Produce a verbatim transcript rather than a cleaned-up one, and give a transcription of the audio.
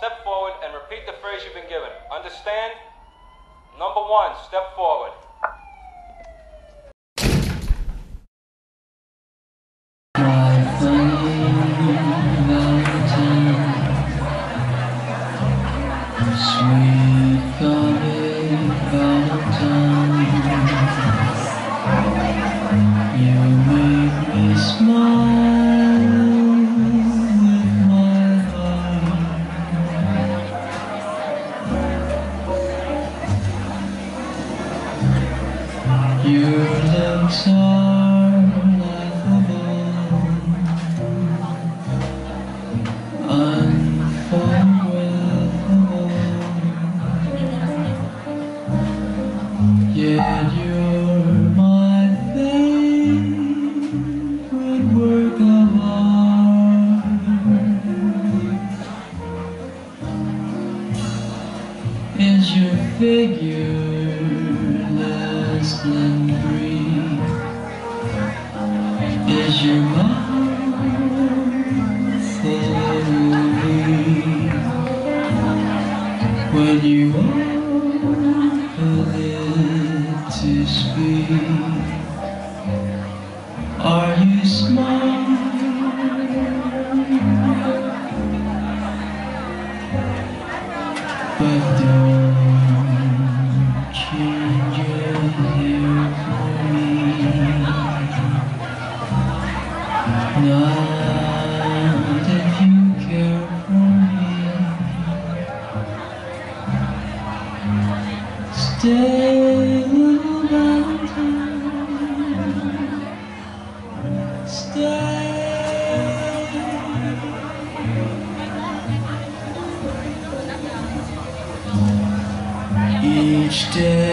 step forward and repeat the phrase you've been given. Understand? Number one, step forward. Sweet coming Valentine, you make me smile with my heart. Your lips are laughable, unforgettable. Yet you're my favorite work of art. Is your figure less than Greek? Is your mouth fully when you open it to speak? Are you smart? But don't change your hair for me. Not if you care for me. Stay, little Valentine. Stay. Each day